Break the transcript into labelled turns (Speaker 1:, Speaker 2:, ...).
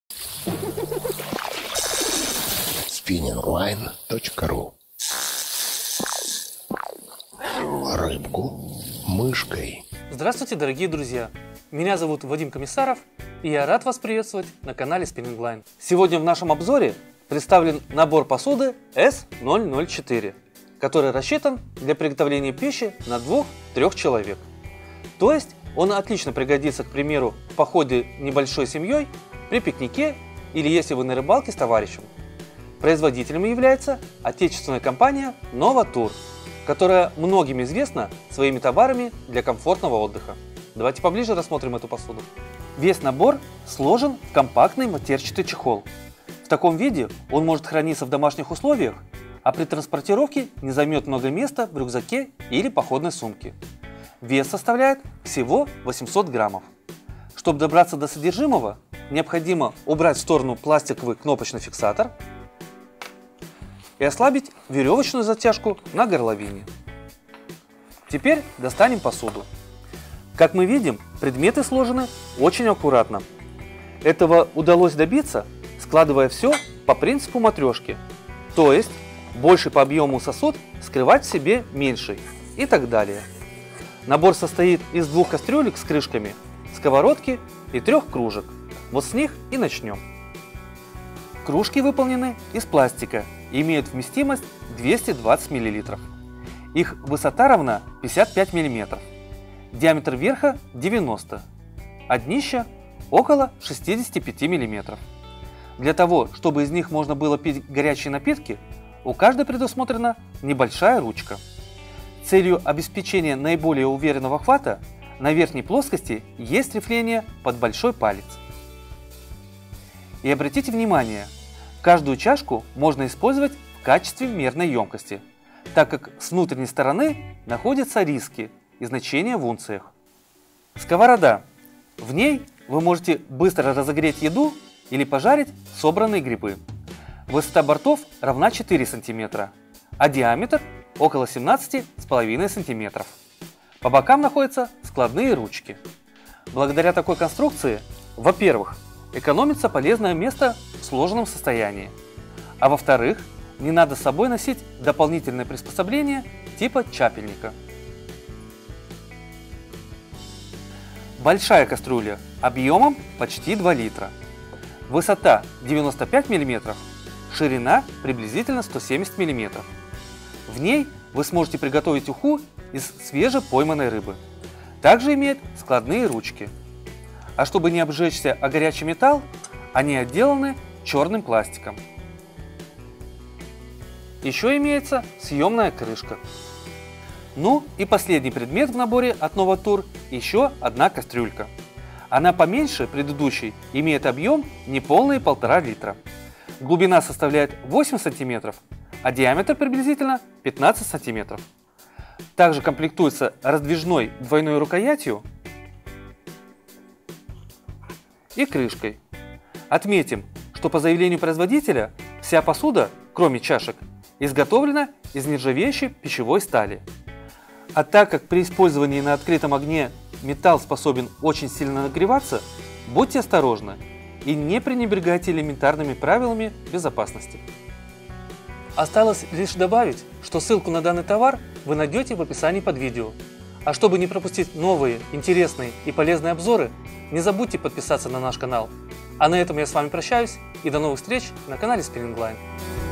Speaker 1: spinningline.ru. Рыбку мышкой.
Speaker 2: Здравствуйте, дорогие друзья! Меня зовут Вадим Комиссаров, и я рад вас приветствовать на канале Spinning Line. Сегодня в нашем обзоре представлен набор посуды S004, который рассчитан для приготовления пищи на 2-3 человек. То есть он отлично пригодится, к примеру, в походе небольшой семьей, при пикнике или если вы на рыбалке с товарищем. Производителем является отечественная компания Novatur, которая многим известна своими товарами для комфортного отдыха. Давайте поближе рассмотрим эту посуду. Весь набор сложен в компактный матерчатый чехол. В таком виде он может храниться в домашних условиях, а при транспортировке не займет много места в рюкзаке или походной сумке. Вес составляет всего 800 граммов. Чтобы добраться до содержимого, необходимо убрать в сторону пластиковый кнопочный фиксатор и ослабить веревочную затяжку на горловине. Теперь достанем посуду. Как мы видим, предметы сложены очень аккуратно. Этого удалось добиться, складывая все по принципу матрешки, то есть больший по объему сосуд скрывать в себе меньший и так далее. Набор состоит из 2 кастрюлек с крышками, сковородки и 3 кружек. Вот с них и начнем. Кружки выполнены из пластика и имеют вместимость 220 мл. Их высота равна 55 мм, диаметр верха 90 а днища около 65 мм. Для того, чтобы из них можно было пить горячие напитки, у каждой предусмотрена небольшая ручка. Целью обеспечения наиболее уверенного хвата на верхней плоскости есть рифление под большой палец. И обратите внимание, каждую чашку можно использовать в качестве мерной емкости, так как с внутренней стороны находятся риски и значения в унциях. Сковорода. В ней вы можете быстро разогреть еду или пожарить собранные грибы. Высота бортов равна 4 см, а диаметр около 17,5 см. По бокам находятся складные ручки. Благодаря такой конструкции, во-первых, экономится полезное место в сложенном состоянии, а во-вторых, не надо с собой носить дополнительное приспособление типа чапельника. Большая кастрюля объемом почти 2 литра. Высота 95 мм, ширина приблизительно 170 мм. В ней вы сможете приготовить уху из свежепойманной рыбы. Также имеет складные ручки. А чтобы не обжечься о горячий металл, они отделаны черным пластиком. Еще имеется съемная крышка. Ну и последний предмет в наборе от Novatur – еще одна кастрюлька. Она поменьше предыдущей, имеет объем неполные 1,5 литра. Глубина составляет 8 см, а диаметр приблизительно 15 см. Также комплектуется раздвижной двойной рукоятью и крышкой. Отметим, что по заявлению производителя вся посуда, кроме чашек, изготовлена из нержавеющей пищевой стали. А так как при использовании на открытом огне металл способен очень сильно нагреваться, будьте осторожны и не пренебрегайте элементарными правилами безопасности. Осталось лишь добавить, что ссылку на данный товар вы найдете в описании под видео. А чтобы не пропустить новые, интересные и полезные обзоры, не забудьте подписаться на наш канал. А на этом я с вами прощаюсь и до новых встреч на канале Spinning Line.